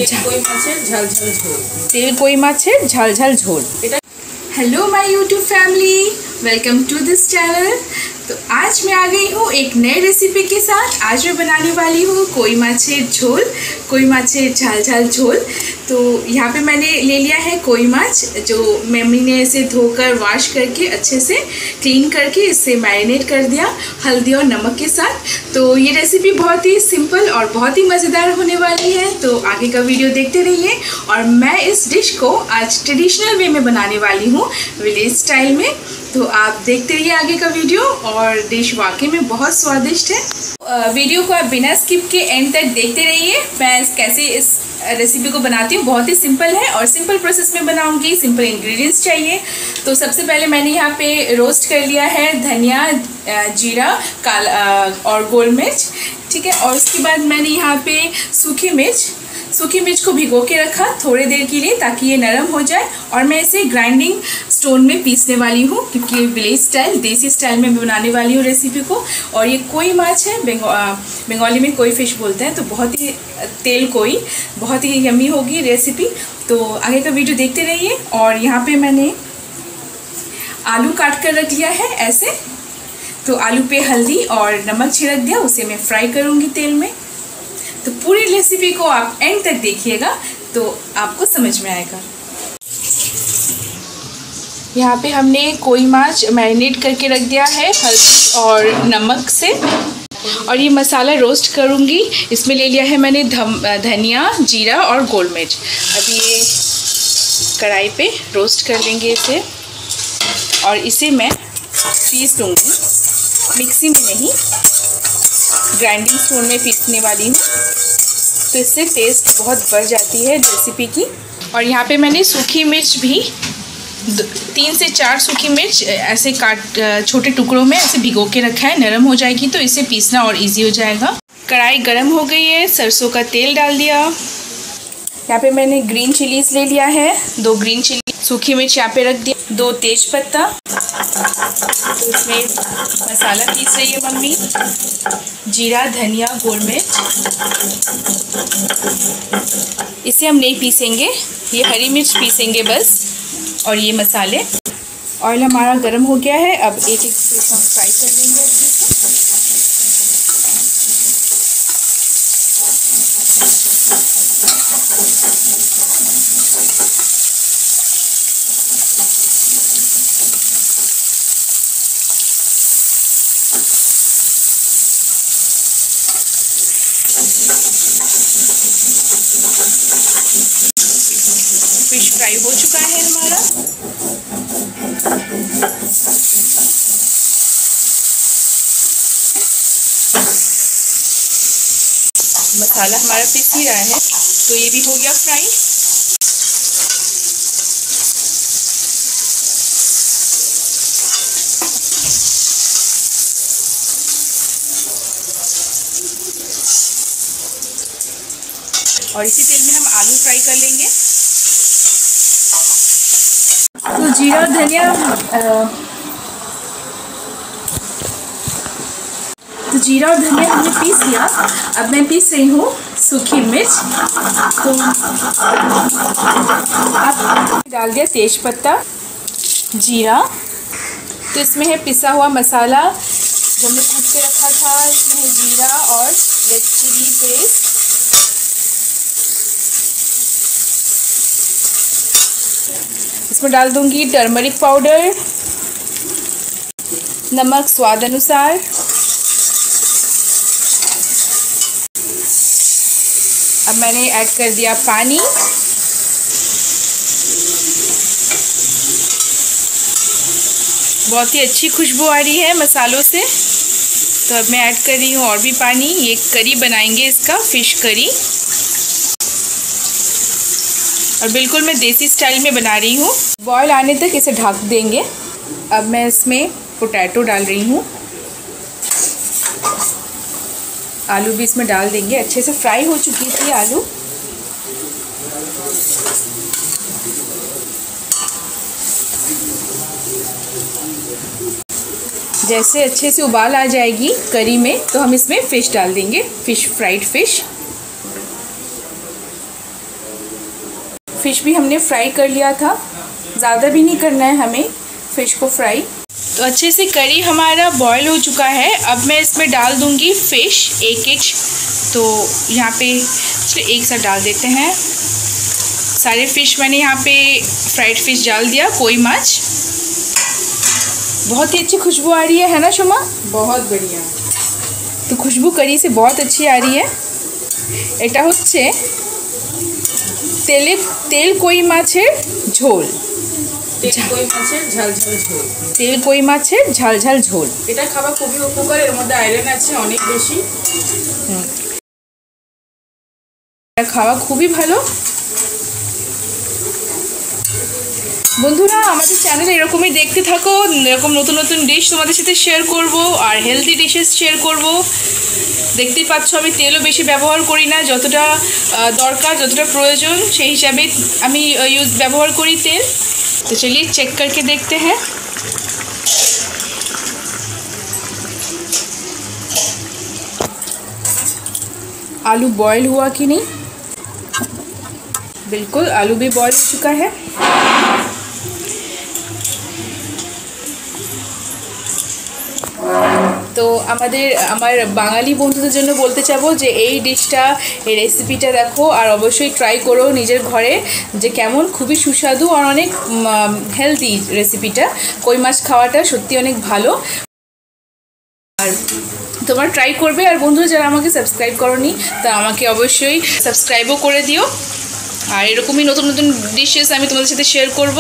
তেল কই মাছের ঝাল ঝাল ঝোল। Hello my YouTube family, welcome to this channel. तो आज मैं आ गई हूँ एक नए रेसिपी के साथ। आज मैं बनाने वाली हूँ कोई माछेर झोल, कोई माछेर झाल झाल झोल। तो यहाँ पे मैंने ले लिया है कोई माछ, जो मम्मी ने इसे धोकर वॉश करके अच्छे से क्लीन करके इसे मैरिनेट कर दिया हल्दी और नमक के साथ। तो ये रेसिपी बहुत ही सिंपल और बहुत ही मज़ेदार होने वाली है, तो आगे का वीडियो देखते रहिए। और मैं इस डिश को आज ट्रेडिशनल वे में बनाने वाली हूँ, विलेज स्टाइल में। तो आप देखते रहिए आगे का वीडियो, और डिश वाकई में बहुत स्वादिष्ट है। वीडियो को आप बिना स्किप के एंड तक देखते रहिए। मैं कैसे इस रेसिपी को बनाती हूँ, बहुत ही सिंपल है और सिंपल प्रोसेस में बनाऊंगी। सिंपल इंग्रेडिएंट्स चाहिए। तो सबसे पहले मैंने यहाँ पे रोस्ट कर लिया है धनिया, जीरा, काला और गोल मिर्च, ठीक है। और उसके बाद मैंने यहाँ पे सूखी मिर्च को भिगो के रखा थोड़ी देर के लिए, ताकि ये नरम हो जाए। और मैं इसे ग्राइंडिंग स्टोन में पीसने वाली हूँ, क्योंकि ये विलेज स्टाइल देसी स्टाइल में बनाने वाली हूँ रेसिपी को। और ये कोई माछ है, बंगाली में कोई फिश बोलते हैं। तो बहुत ही तेल कोई, बहुत ही यम्मी होगी रेसिपी। तो आगे का वीडियो देखते रहिए। और यहाँ पे मैंने आलू काट कर रख लिया है ऐसे। तो आलू पे हल्दी और नमक छिड़क दिया, उसे मैं फ्राई करूँगी तेल में। तो पूरी रेसिपी को आप एंड तक देखिएगा तो आपको समझ में आएगा। यहाँ पे हमने कोई माछ मैरिनेट करके रख दिया है हल्दी और नमक से। और ये मसाला रोस्ट करूँगी। इसमें ले लिया है मैंने धनिया, जीरा और गोल मिर्च। अभी ये कढ़ाई पे रोस्ट कर लेंगे इसे, और इसे मैं पीस लूँगी, मिक्सी में नहीं, ग्राइंडिंग स्टोन में पीसने वाली हूँ। तो इससे टेस्ट बहुत बढ़ जाती है रेसिपी की। और यहाँ पे मैंने सूखी मिर्च भी 3 से 4 सूखी मिर्च ऐसे छोटे टुकड़ों में ऐसे भिगो के रखा है। नरम हो जाएगी तो इसे पीसना और इजी हो जाएगा। कढ़ाई गरम हो गई है, सरसों का तेल डाल दिया। यहाँ पे मैंने ग्रीन चिलीज ले लिया है, 2 ग्रीन चिली, सूखी मिर्च यहाँ पे रख दिया, 2 तेज पत्ता। तो इसमें मसाला पीस रही है मम्मी, जीरा, धनिया, गोल मिर्च। इसे हम नहीं पीसेंगे, ये हरी मिर्च पीसेंगे बस। और ये मसाले। ऑयल हमारा गर्म हो गया है, अब एक एक पीस हम फ्राई कर देंगे अच्छे से। फिश फ्राई हो चुका है हमारा। मसाला हमारा पिस ही रहा है, तो ये भी हो गया फ्राई। और इसी तेल में हम आलू फ्राई कर लेंगे। तो जीरा और धनिया हमने पीस लिया। अब मैं पीस रही हूँ सूखी मिर्च। तो अब डाल दिया तेज पत्ता, जीरा। तो इसमें है पिसा हुआ मसाला जो हमने कूट के रखा था। इसमें है जीरा और रेड चिली पेस्ट, इसमें डाल दूंगी टर्मरिक पाउडर, नमक स्वाद अनुसार। अब मैंने ऐड कर दिया पानी। बहुत ही अच्छी खुशबू आ रही है मसालों से। तो अब मैं ऐड कर रही हूँ और भी पानी। ये करी बनाएंगे, इसका फिश करी, और बिल्कुल मैं देसी स्टाइल में बना रही हूँ। बॉयल आने तक इसे ढक देंगे। अब मैं इसमें पोटैटो डाल रही हूँ, आलू भी इसमें डाल देंगे। अच्छे से फ्राई हो चुकी थी आलू। जैसे अच्छे से उबाल आ जाएगी करी में, तो हम इसमें फ़िश डाल देंगे, फ़िश, फ्राइड फ़िश। फ़िश भी हमने फ्राई कर लिया था, ज़्यादा भी नहीं करना है हमें फ़िश को फ्राई। तो अच्छे से करी हमारा बॉईल हो चुका है। अब मैं इसमें डाल दूँगी फ़िश एक। तो यहाँ पे चलिए एक साथ डाल देते हैं सारे फ़िश। मैंने यहाँ पे फ्राइड फ़िश डाल दिया, कोई माछ। बहुत ही अच्छी खुशबू आ रही है ना शोमा? बहुत बढ़िया। तो खुशबू करी से बहुत अच्छी आ रही है। এটা হচ্ছে তেল কই মাছের ঝোল। তেল কই মাছের ঝালঝাল ঝোল। তেল কই মাছের ঝালঝাল ঝোল। এটা খাওয়া খুবই উপকার, এর মধ্যে আয়রন আছে অনেক বেশি। এটা খাওয়া খুবই ভালো। বন্ধুরা আমাদের চ্যানেলে এরকমই দেখতে থাকো, এরকম নতুন নতুন ডিশ তোমাদের সাথে শেয়ার করব আর হেলদি ডিশেস শেয়ার করব। দেখতেই পাচ্ছ আমি তেলও বেশি ব্যবহার করি না, যতটা দরকার যতটা প্রয়োজন সেই হিসাবে আমি ব্যবহার করি তেল। तो चलिए चेक करके देखते हैं। आलू बॉयल हुआ कि नहीं? बिल्कुल आलू भी बॉयल हो चुका है। তো আমার বাঙালি বন্ধুদের জন্য বলতে চাবো যে এই ডিশটা, এই রেসিপিটা দেখো আর অবশ্যই ট্রাই করো নিজের ঘরে, যে কেমন খুবই সুস্বাদু আর অনেক হেলদি রেসিপিটা। কই মাছ খাওয়াটা সত্যি অনেক ভালো, আর তোমরা ট্রাই করবে। আর বন্ধুরা যারা আমাকে সাবস্ক্রাইব করোনি তা আমাকে অবশ্যই সাবস্ক্রাইবও করে দিও। আর এরকমই নতুন নতুন ডিশেস আমি তোমাদের সাথে শেয়ার করব।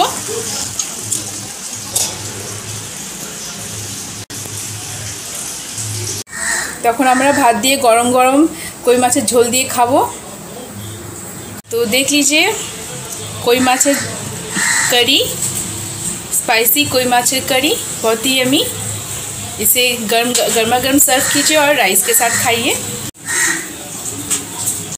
তখন আমরা ভাত দিয়ে গরম গরম কই মাছের ঝোল দিয়ে খাবো। तो देख लीजिए कोई माछेर करी, स्पाइसी कोई माछेर करी, बहुत ही यमी। इसे गर्मा गर्म सर्व कीजिए और राइस के साथ खाइए।